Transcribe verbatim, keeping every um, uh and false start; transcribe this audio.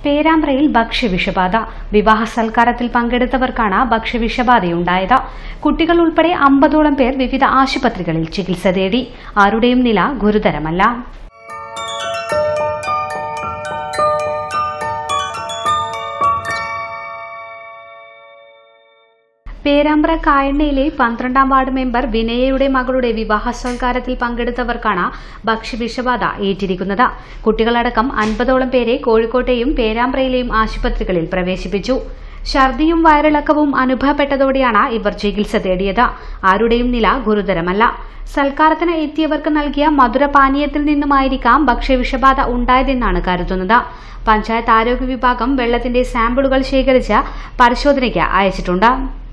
പേരാമ്പ്രയിൽ ഭക്ഷ്യവിഷബാധ. വിവാഹ സൽക്കാരത്തിൽ പങ്കെടുത്തവർക്കാണ് ഭക്ഷ്യവിഷബാധയുണ്ടായത്. കുട്ടികൾ ഉൾപ്പെടെ അമ്പതോളം പേർ വിവിധ ആശുപത്രികളിൽ ചികിത്സ തേടി. ആരുടെയും നില ഗുരുതരമല്ല. പേരാമ്പ്ര കായണ്ണയിലെ പന്ത്രണ്ടാം വാർഡ് മെമ്പർ വിനയയുടെ മകളുടെ വിവാഹ സൽക്കാരത്തിൽ പങ്കെടുത്തവർക്കാണ് ഭക്ഷ്യവിഷബാധ ഏറ്റിരിക്കുന്നത്. കുട്ടികളടക്കം അൻപതോളം പേരെ കോഴിക്കോട്ടെയും പേരാമ്പ്രയിലെയും ആശുപത്രികളിൽ പ്രവേശിപ്പിച്ചു. ഛർദിയും വയറിളക്കവും അനുഭവപ്പെട്ടതോടെയാണ് ഇവർ ചികിത്സ തേടിയത്. ആരുടെയും നില ഗുരുതരമല്ല. സൽക്കാരത്തിന് എത്തിയവർക്ക് നൽകിയ മധുരപാനീയത്തിൽ നിന്നുമായിരിക്കാം ഭക്ഷ്യവിഷബാധ ഉണ്ടായതെന്നാണ് കരുതുന്നത്. പഞ്ചായത്ത് ആരോഗ്യ വിഭാഗം വെള്ളത്തിന്റെ സാമ്പിളുകൾ ശേഖരിച്ച് പരിശോധനയ്ക്ക് അയച്ചിട്ടുണ്ട്.